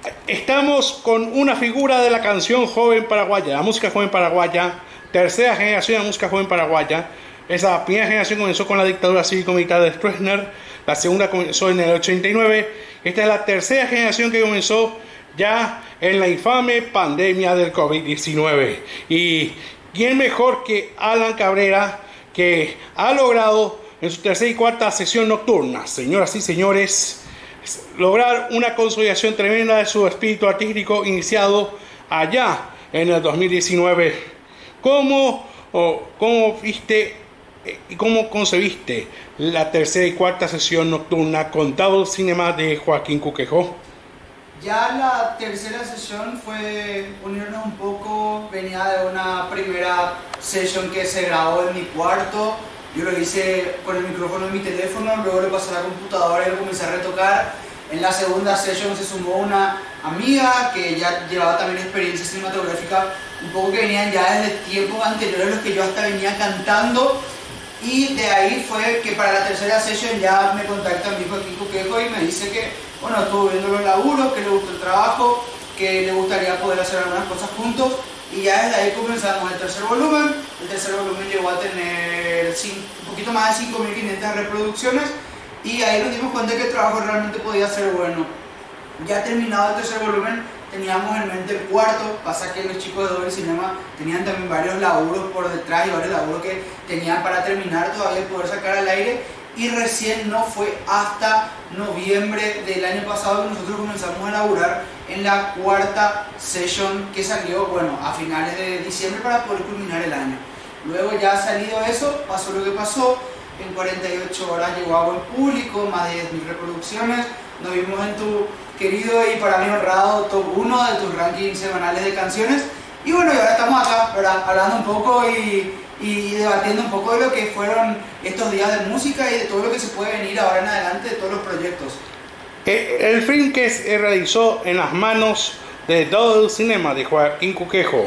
Estamos con una figura de la canción joven paraguaya, la música joven paraguaya, tercera generación de la música joven paraguaya. Esa primera generación comenzó con la dictadura cívico-militar de Stroessner, la segunda comenzó en el 89, esta es la tercera generación que comenzó ya en la infame pandemia del COVID-19. Y quién mejor que Alan Cabrera, que ha logrado en su tercera y cuarta sesión nocturna, señoras y señores, lograr una consolidación tremenda de su espíritu artístico iniciado allá en el 2019. ¿Cómo viste y cómo concebiste la tercera y cuarta sesión nocturna con Double Cinema de Joaquín Cuquejo? Ya la tercera sesión fue unirnos un poco, venía de una primera sesión que se grabó en mi cuarto. Yo lo hice con el micrófono en mi teléfono, luego le pasé a la computadora y lo comencé a retocar. En la segunda sesión se sumó una amiga que ya llevaba también experiencia cinematográfica, un poco que venían ya desde tiempos anteriores, los que yo hasta venía cantando. Y de ahí fue que para la tercera sesión ya me contacta mi hijo Joaquín Cuquejo y me dice que, bueno, estuvo viendo los laburos, que le gustó el trabajo, que le gustaría poder hacer algunas cosas juntos. Y ya desde ahí comenzamos el tercer volumen. El tercer volumen llegó a tener un poquito más de 5.500 reproducciones y ahí nos dimos cuenta que el trabajo realmente podía ser bueno. Ya terminado el tercer volumen, teníamos en mente el cuarto. Pasa que los chicos de Double Cinema tenían también varios laburos por detrás y varios laburos que tenían para terminar todavía poder sacar al aire. Y recién no fue hasta noviembre del año pasado que nosotros comenzamos a laburar en la cuarta session que salió, bueno, a finales de diciembre para poder culminar el año. Luego ya salido eso, pasó lo que pasó, en 48 horas llegó a buen público, más de 10.000 reproducciones, nos vimos en tu querido y para mí honrado top 1 de tus rankings semanales de canciones. Y bueno, y ahora estamos acá, ¿verdad? Hablando un poco y debatiendo un poco de lo que fueron estos días de música y de todo lo que se puede venir ahora en adelante, de todos los proyectos. El film que se realizó en las manos de Double Cinema de Joaquín Cuquejo,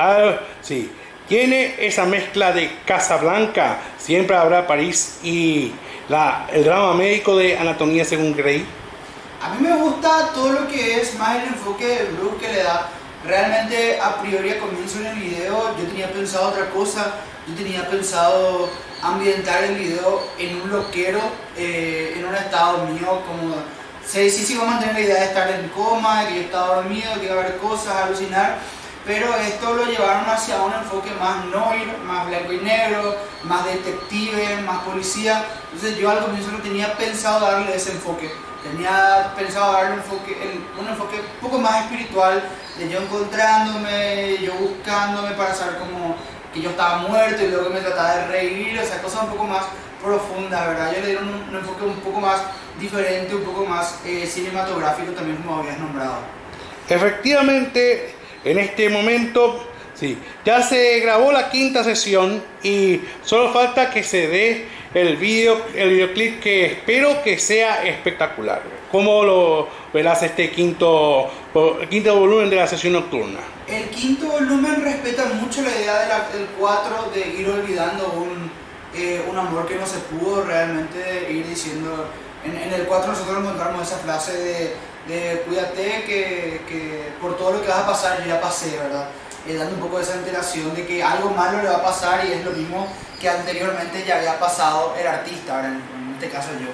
sí, tiene esa mezcla de Casablanca, Siempre habrá París y el drama médico de Anatomía según Grey. A mí me gusta todo lo que es más el enfoque de blues que le da. Realmente a priori al comienzo en el video yo tenía pensado otra cosa. Yo tenía pensado ambientar el video en un loquero, en un estado mío, como sí iba a mantener la idea de estar en coma, de que yo estaba dormido, que iba a haber cosas, alucinar, pero esto lo llevaron hacia un enfoque más noir, más blanco y negro, más detective, más policía. Entonces yo al comienzo no tenía pensado darle ese enfoque. Tenía pensado darle un enfoque un poco más espiritual, de yo encontrándome, yo buscándome para saber cómo que yo estaba muerto y luego me trataba de reír, o sea, cosas un poco más profundas, ¿verdad? Yo le dieron un enfoque un poco más diferente, un poco más cinematográfico también, como habías nombrado. Efectivamente, en este momento, sí, ya se grabó la quinta sesión y solo falta que se dé el videoclip, que espero que sea espectacular. ¿Cómo lo verás este quinto volumen de la sesión nocturna? El quinto volumen respeta mucho la idea del 4 de ir olvidando un amor que no se pudo realmente ir diciendo. En el 4 nosotros encontramos esa frase de cuídate que por todo lo que vas a pasar yo ya pasé, ¿verdad? Dando un poco de esa enteración de que algo malo le va a pasar y es lo mismo que anteriormente ya había pasado el artista, ¿verdad? En este caso yo.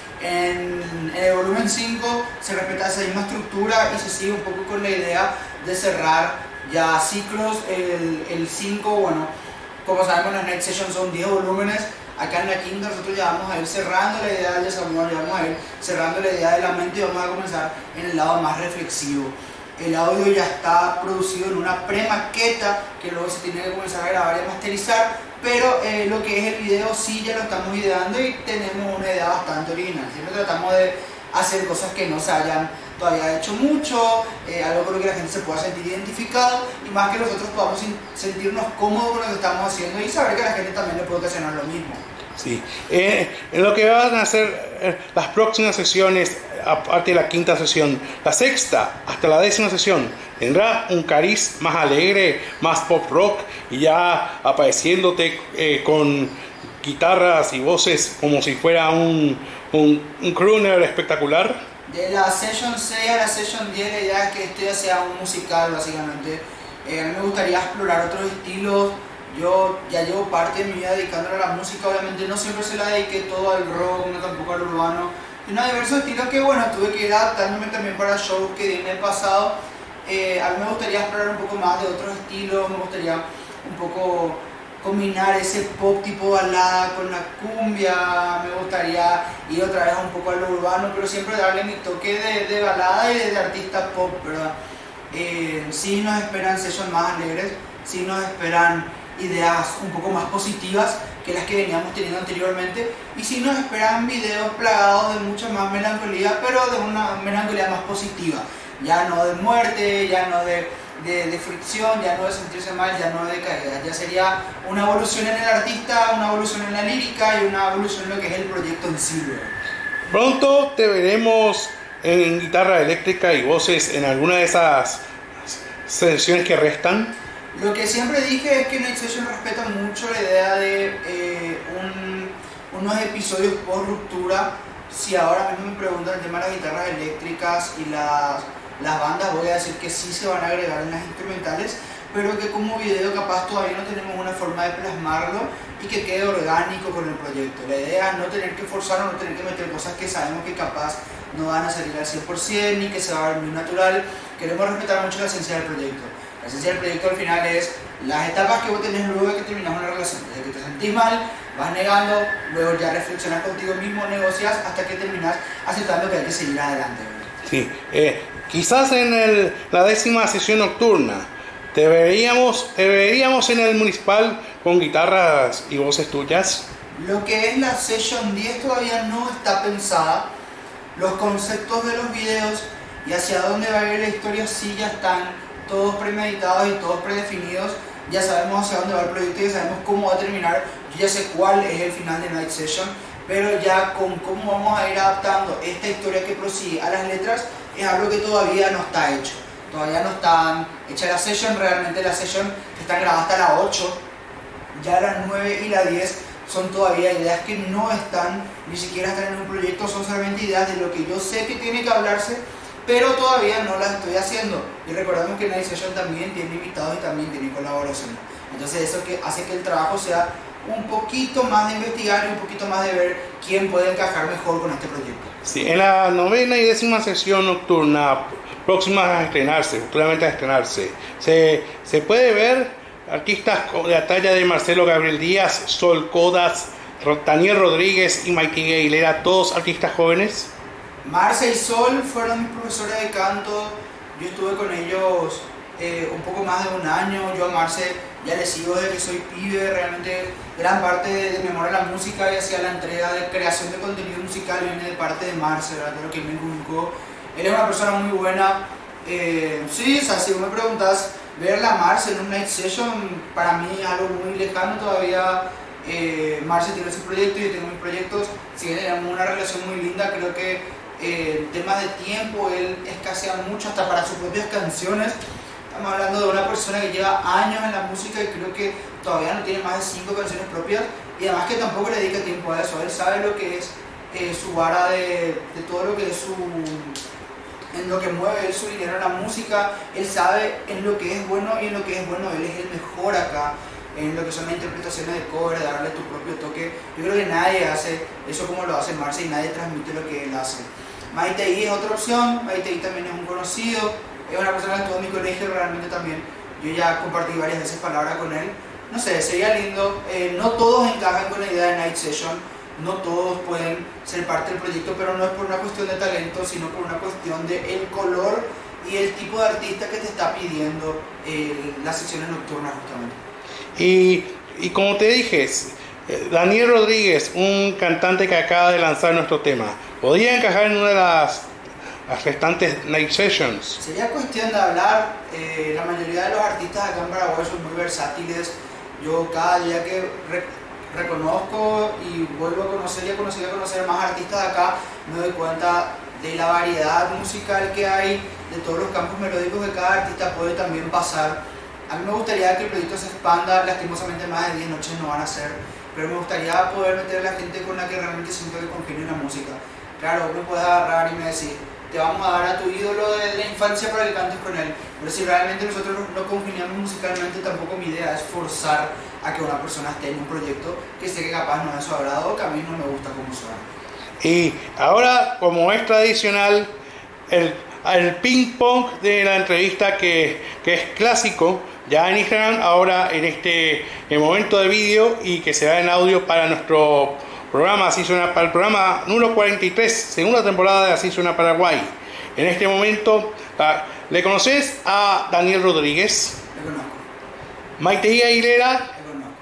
En el volumen 5 se respeta esa misma estructura y se sigue un poco con la idea de cerrar ya ciclos. El 5, bueno, como sabemos las Next Session son 10 volúmenes. Acá en la quinta nosotros ya vamos a ir cerrando la idea del desamor, ya vamos a ir cerrando la idea de la mente y vamos a comenzar en el lado más reflexivo. El audio ya está producido en una premaqueta que luego se tiene que comenzar a grabar y a masterizar, pero lo que es el video sí ya lo estamos ideando y tenemos una idea bastante original. Siempre tratamos de hacer cosas que no se hayan todavía hecho mucho, algo con lo que la gente se pueda sentir identificado y más que nosotros podamos sentirnos cómodos con lo que estamos haciendo y saber que a la gente también le puede ocasionar lo mismo. Sí, en lo que van a ser las próximas sesiones, aparte de la quinta sesión, la sexta hasta la 10ª sesión, tendrá un cariz más alegre, más pop rock y ya apareciéndote con guitarras y voces como si fuera un crooner espectacular. De la Session 6 a la Session 10 la idea es que esto ya sea un musical básicamente. A mí me gustaría explorar otros estilos. Yo ya llevo parte de mi vida dedicándole a la música, obviamente no siempre se la dediqué todo al rock, no tampoco al urbano. Y unos diversos estilos que bueno, tuve que ir adaptándome también para shows que di en el pasado. A mí me gustaría explorar un poco más de otros estilos, me gustaría un poco combinar ese pop tipo balada con la cumbia, me gustaría ir otra vez un poco a lo urbano, pero siempre darle mi toque de balada y de artista pop, ¿verdad? Sí nos esperan sessions más alegres, sí nos esperan ideas un poco más positivas que las que veníamos teniendo anteriormente, y sí nos esperan videos plagados de mucha más melancolía, pero de una melancolía más positiva, ya no de muerte, ya no de fricción, ya no de sentirse mal, ya no de caídas, ya sería una evolución en el artista, una evolución en la lírica y una evolución en lo que es el proyecto en sí. Pronto te veremos en guitarra eléctrica y voces en alguna de esas sesiones que restan. Lo que siempre dije es que Night Session respeta mucho la idea de unos episodios post ruptura. Si ahora mismo me preguntan el tema de las guitarras eléctricas y las bandas, voy a decir que sí se van a agregar en las instrumentales, pero que como video capaz todavía no tenemos una forma de plasmarlo y que quede orgánico con el proyecto. La idea es no tener que forzar o no tener que meter cosas que sabemos que capaz no van a salir al 100% ni que se va a ver muy natural. Queremos respetar mucho la esencia del proyecto. La esencia del proyecto al final es las etapas que vos tenés luego de que terminas una relación. Desde que te sentís mal, vas negando, luego ya reflexionas contigo mismo, negocias hasta que terminas aceptando que hay que seguir adelante. Sí, quizás en la 10ª sesión nocturna te veríamos en el municipal con guitarras y voces tuyas. Lo que es la Session 10 todavía no está pensada. Los conceptos de los videos y hacia dónde va a ir la historia sí ya están todos premeditados y todos predefinidos. Ya sabemos hacia dónde va el proyecto, ya sabemos cómo va a terminar. Yo ya sé cuál es el final de Night Session, pero ya con cómo vamos a ir adaptando esta historia que prosigue a las letras es algo que todavía no está hecho. Todavía no están hechas las session, realmente las session están grabadas hasta la 8, ya las 9 y la 10 son todavía ideas que no están, ni siquiera están en un proyecto, son solamente ideas de lo que yo sé que tiene que hablarse, pero todavía no las estoy haciendo. Y recordemos que Night Session también tiene invitados y también tiene colaboraciones. Entonces eso que hace que el trabajo sea un poquito más de investigar y un poquito más de ver quién puede encajar mejor con este proyecto. Sí, en la 9ª y 10ª sesión nocturna próximas a estrenarse, futuramente a estrenarse, se puede ver artistas de la talla de Marcelo Gabriel Díaz, Sol Codas, Daniel Rodríguez y Mikey Aguilera, todos artistas jóvenes. Marce y Sol fueron mis profesores de canto. Yo estuve con ellos un poco más de un año. Yo a Marce ya le sigo desde que soy pibe. Realmente gran parte de mi amor a la música y hacia la entrega de creación de contenido musical viene de parte de Marce, ¿verdad? De lo que me inculcó. Él es una persona muy buena. Sí, o sea, si vos me preguntás, verla a Marce en un Night Session para mí es algo muy lejano todavía. Marce tiene su proyecto y yo tengo mis proyectos. Si bien tenemos una relación muy linda, creo que temas de tiempo, él escasea mucho hasta para sus propias canciones. Estamos hablando de una persona que lleva años en la música y creo que todavía no tiene más de 5 canciones propias y además que tampoco le dedica tiempo a eso. Él sabe lo que es su vara de todo lo que es en lo que mueve él su dinero en la música. Él sabe en lo que es bueno y en lo que es bueno él es el mejor acá. En lo que son las interpretaciones de cover, de darle tu propio toque. Yo creo que nadie hace eso como lo hace Marce y nadie transmite lo que él hace. Maitei es otra opción. Maitei también es un conocido, es una persona que estuvo en mi colegio realmente también. Yo ya compartí varias veces palabras con él. No sé, sería lindo. No todos encajan con la idea de Night Session, no todos pueden ser parte del proyecto, pero no es por una cuestión de talento, sino por una cuestión de el color y el tipo de artista que te está pidiendo las sesiones nocturnas justamente. Y como te dije, Daniel Rodríguez, un cantante que acaba de lanzar nuestro tema, ¿podría encajar en una de las restantes Night Sessions? Sería cuestión de hablar. La mayoría de los artistas acá en Paraguay son muy versátiles. Yo cada día que reconozco y vuelvo a conocer y a conocer más artistas de acá, me doy cuenta de la variedad musical que hay, de todos los campos melódicos que cada artista puede también pasar. A mí me gustaría que el proyecto se expanda, lastimosamente más de 10 noches no van a ser, pero me gustaría poder meter a la gente con la que realmente siento que congenio en la música. Claro, me puedes agarrar y me decís, te vamos a dar a tu ídolo de la infancia para que cantes con él. Pero si realmente nosotros no congeniamos musicalmente, tampoco mi idea es forzar a que una persona esté en un proyecto que sé que capaz no es de su agrado o que a mí no me gusta cómo suena. Y ahora, como es tradicional, el ping pong de la entrevista que es clásico ya en Instagram, ahora en este momento de vídeo y que se da en audio para nuestro programa Así Suena, para el programa número 43, segunda temporada de Así Suena Paraguay. En este momento, ¿le conoces a Daniel Rodríguez? Le conozco. Maite Aguilera. Le conozco.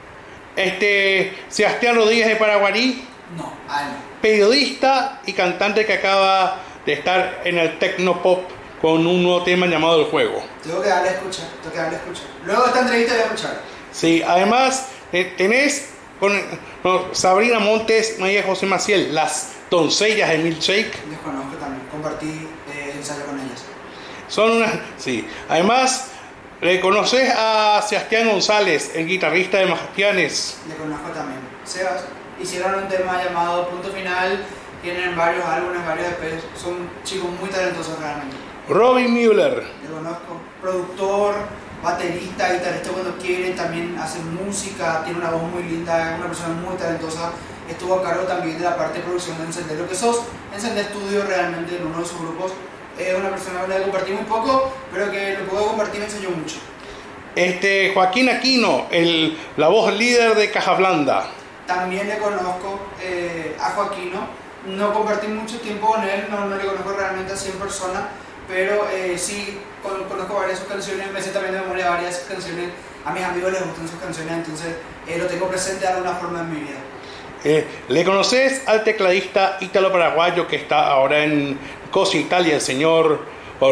Sebastián Rodríguez de Paraguarí. No, a él no. Periodista y cantante que acaba de estar en el Tecnopop con un nuevo tema llamado El Juego. Tengo que darle a escuchar, Luego de esta entrevista voy a escuchar. Sí, además tenés con Sabrina Montes, María José Maciel, las doncellas de Milkshake. Les conozco también, compartí ensayo con ellas. Son unas, sí. Además, le conoces a Sebastián González, el guitarrista de Majastianes. Le conozco también. Sebas, hicieron un tema llamado Punto Final, tienen varios álbumes, varios EPs, son chicos muy talentosos realmente. Robin Müller. Le conozco, productor, baterista, guitarrista cuando quiere, también hace música, tiene una voz muy linda, es una persona muy talentosa. Estuvo a cargo también de la parte de producción de Encender Lo Que Sos, Encender Studio realmente en uno de sus grupos. Es una persona con la que compartí muy poco, pero que lo puedo compartir me enseñó mucho. Joaquín Aquino, la voz líder de Caja Blanda. También le conozco a Joaquino, no compartí mucho tiempo con él, no le conozco realmente así en persona, pero sí conozco varias de sus canciones, me sé también de memoria varias de sus canciones, a mis amigos les gustan sus canciones, entonces lo tengo presente de alguna forma en mi vida. ¿Le conoces al tecladista ítalo-paraguayo que está ahora en Cosa Italia, el señor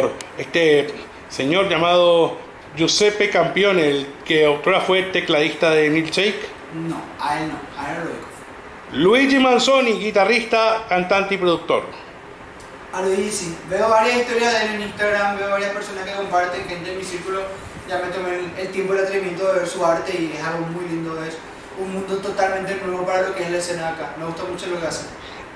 llamado Giuseppe Campione, el que otrora fue tecladista de Milkshake? No, a él no lo digo. Luigi Manzoni, guitarrista, cantante y productor. A Luigi sí, veo varias historias de él en Instagram, veo varias personas que comparten, gente en mi círculo, ya me tomé el tiempo y el atrevimiento de ver su arte y es algo muy lindo, es un mundo totalmente nuevo para lo que es la escena acá, me gusta mucho lo que hace.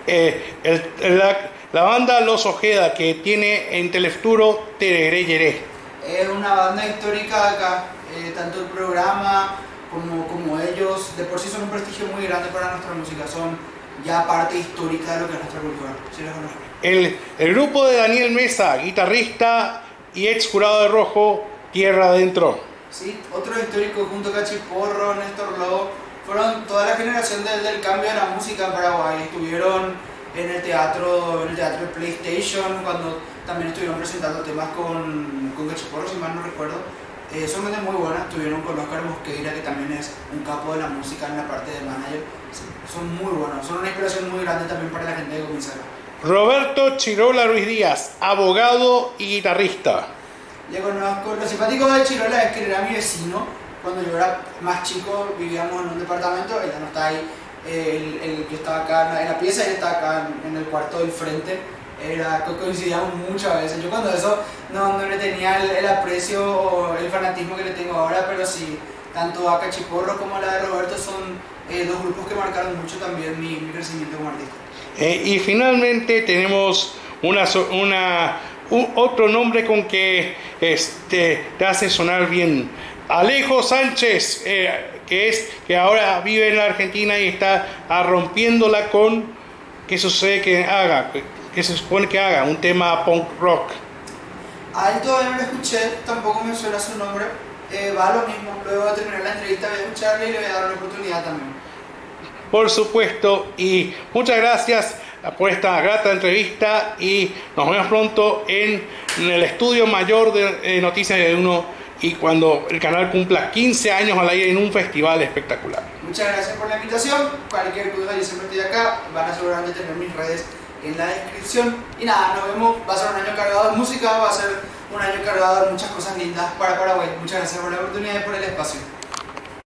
La banda Los Ojeda, que tiene en Telefuturo Tereré Yeré. Es una banda histórica acá, tanto el programa como ellos, de por sí son un prestigio muy grande para nuestra música, son ya parte histórica de lo que es nuestra cultura. ¿Sí los conozco? El grupo de Daniel Mesa, guitarrista y ex jurado de Rojo, Tierra Adentro. Sí, otro histórico junto a Cachiporro, Néstor Lobo, fueron toda la generación del cambio de la música en Paraguay. Estuvieron en el teatro de PlayStation, cuando también estuvieron presentando temas con Cachiporro, si mal no recuerdo. Son gente muy buenas, estuvieron con Oscar Mosqueira, que también es un capo de la música en la parte de manager. Sí, son muy buenos, son una inspiración muy grande también para la gente que comienza acá. Roberto Chirola Ruiz Díaz, abogado y guitarrista. Le conozco, lo simpático de Chirola es que era mi vecino. Cuando yo era más chico vivíamos en un departamento, él no está ahí, el que estaba acá en la pieza, él está acá en el cuarto del frente. Coincidíamos muchas veces. Yo cuando eso no le tenía el aprecio o el fanatismo que le tengo ahora, pero sí, tanto a Cachiporro como a la de Roberto son dos grupos que marcaron mucho también mi crecimiento como artista. Y finalmente tenemos otro nombre con que te hace sonar bien. Alejo Sánchez, que ahora vive en la Argentina y está rompiéndola con ¿qué sucede que se supone que haga? Un tema punk rock. A él todavía no lo escuché, tampoco me suena su nombre. Va lo mismo, luego de terminar la entrevista voy a escucharle y le voy a dar una oportunidad también. Por supuesto, y muchas gracias por esta grata entrevista y nos vemos pronto en el estudio mayor de Noticias de Uno y cuando el canal cumpla 15 años al aire en un festival espectacular. Muchas gracias por la invitación, cualquier duda yo siempre estoy acá, van a seguramente tener mis redes en la descripción y nada, nos vemos, va a ser un año cargado de música, va a ser un año cargado de muchas cosas lindas para Paraguay. Muchas gracias por la oportunidad y por el espacio.